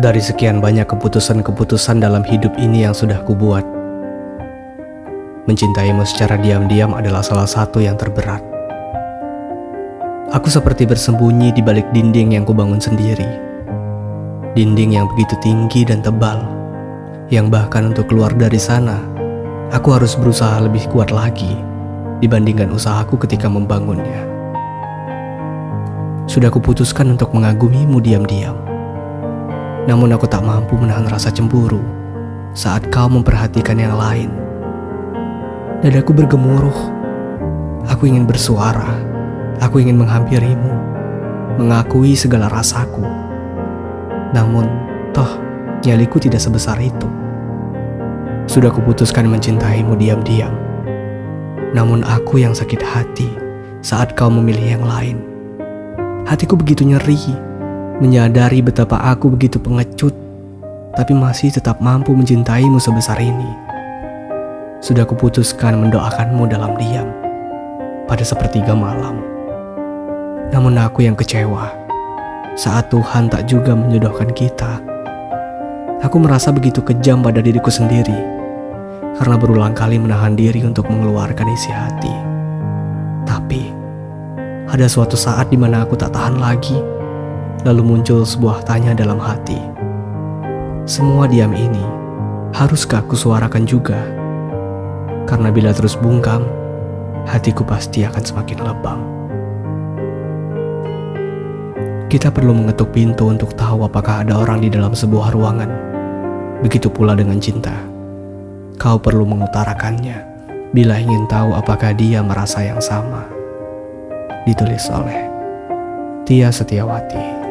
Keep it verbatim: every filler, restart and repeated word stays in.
Dari sekian banyak keputusan-keputusan dalam hidup ini yang sudah kubuat, mencintaimu secara diam-diam adalah salah satu yang terberat. Aku seperti bersembunyi di balik dinding yang kubangun sendiri. Dinding yang begitu tinggi dan tebal, yang bahkan untuk keluar dari sana, aku harus berusaha lebih kuat lagi dibandingkan usahaku ketika membangunnya. Sudah kuputuskan untuk mengagumimu diam-diam. Namun aku tak mampu menahan rasa cemburu saat kau memperhatikan yang lain. Dadaku bergemuruh. Aku ingin bersuara. Aku ingin menghampirimu, mengakui segala rasaku. Namun, toh, nyaliku tidak sebesar itu. Sudah kuputuskan mencintaimu diam-diam. Namun aku yang sakit hati saat kau memilih yang lain. Hatiku begitu nyeri, menyadari betapa aku begitu pengecut, tapi masih tetap mampu mencintaimu sebesar ini. Sudah kuputuskan mendoakanmu dalam diam pada sepertiga malam. Namun aku yang kecewa saat Tuhan tak juga menjodohkan kita. Aku merasa begitu kejam pada diriku sendiri karena berulang kali menahan diri untuk mengeluarkan isi hati. Tapi ada suatu saat di mana aku tak tahan lagi. Lalu muncul sebuah tanya dalam hati. Semua diam ini haruskah aku suarakan juga? Karena bila terus bungkam, hatiku pasti akan semakin lebam. Kita perlu mengetuk pintu untuk tahu apakah ada orang di dalam sebuah ruangan. Begitu pula dengan cinta. Kau perlu mengutarakannya bila ingin tahu apakah dia merasa yang sama. Ditulis oleh Tia Setiawati.